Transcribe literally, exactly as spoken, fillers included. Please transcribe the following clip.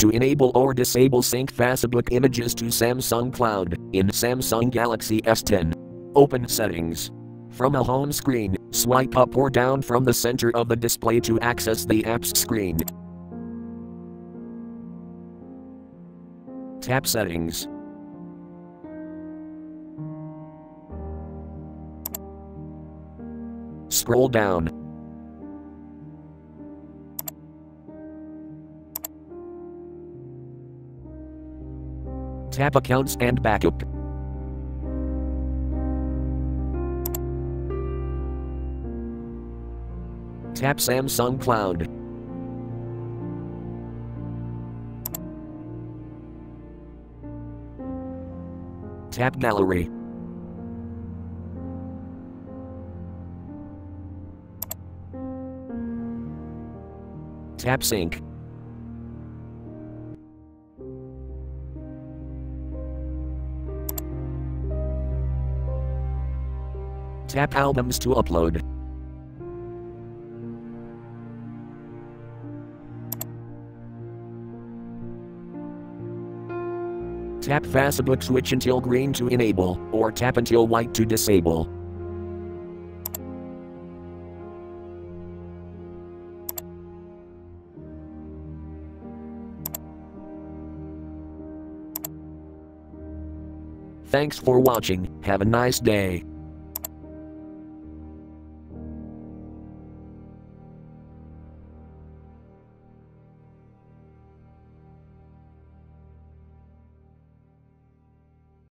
to enable or disable sync Facebook images to Samsung Cloud in Samsung Galaxy S ten. Open Settings. From a home screen, swipe up or down from the center of the display to access the apps screen. Tap Settings. Scroll down. Tap Accounts and Backup. Tap Samsung Cloud. Tap Gallery. Tap Sync. Tap Albums to upload. Tap Facebook switch until green to enable, or tap until white to disable. Thanks for watching, have a nice day.